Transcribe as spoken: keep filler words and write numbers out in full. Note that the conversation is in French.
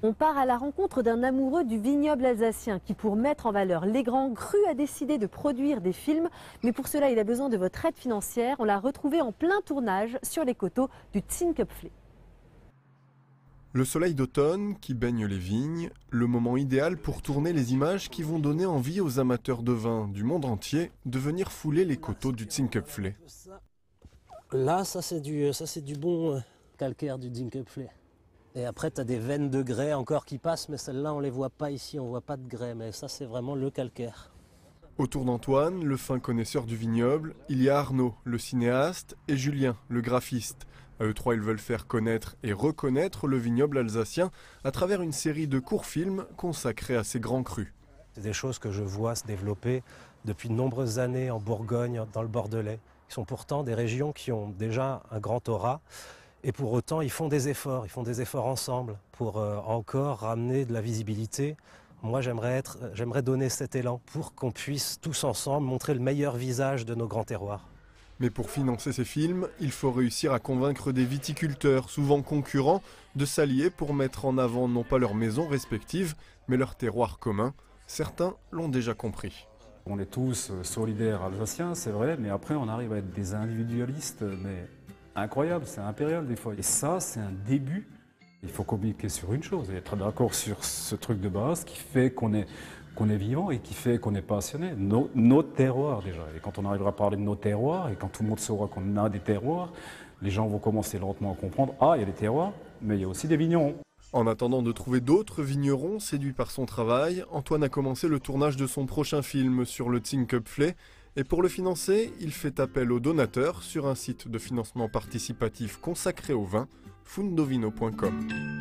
On part à la rencontre d'un amoureux du vignoble alsacien qui, pour mettre en valeur les grands crus, a décidé de produire des films. Mais pour cela, il a besoin de votre aide financière. On l'a retrouvé en plein tournage sur les coteaux du Zinköpfle. Le soleil d'automne qui baigne les vignes, le moment idéal pour tourner les images qui vont donner envie aux amateurs de vin du monde entier de venir fouler les coteaux du Zinköpfle. Là, ça c'est du, ça, c'est du bon calcaire du Zinköpfle. Et après, tu as des veines de grès encore qui passent, mais celles-là, on ne les voit pas ici, on ne voit pas de grès, mais ça, c'est vraiment le calcaire. Autour d'Antoine, le fin connaisseur du vignoble, il y a Arnaud, le cinéaste, et Julien, le graphiste. À eux trois, ils veulent faire connaître et reconnaître le vignoble alsacien à travers une série de courts-films consacrés à ces grands crus. C'est des choses que je vois se développer depuis de nombreuses années en Bourgogne, dans le Bordelais. Ils sont pourtant des régions qui ont déjà un grand aura. Et pour autant, ils font des efforts, ils font des efforts ensemble pour euh, encore ramener de la visibilité. Moi, j'aimerais être, j'aimerais donner cet élan pour qu'on puisse tous ensemble montrer le meilleur visage de nos grands terroirs. Mais pour financer ces films, il faut réussir à convaincre des viticulteurs, souvent concurrents, de s'allier pour mettre en avant non pas leurs maisons respectives, mais leur terroir commun. Certains l'ont déjà compris. On est tous solidaires alsaciens, c'est vrai, mais après on arrive à être des individualistes, mais incroyable, c'est impérial des fois. Et ça, c'est un début. Il faut communiquer sur une chose et être d'accord sur ce truc de base qui fait qu'on est, qu'on est vivant et qui fait qu'on est passionné. Nos, nos terroirs déjà. Et quand on arrivera à parler de nos terroirs et quand tout le monde saura qu'on a des terroirs, les gens vont commencer lentement à comprendre, ah, il y a des terroirs, mais il y a aussi des vignerons. En attendant de trouver d'autres vignerons séduits par son travail, Antoine a commencé le tournage de son prochain film sur le Zinköpfle. Et pour le financer, il fait appel aux donateurs sur un site de financement participatif consacré au vin, fundovino point com.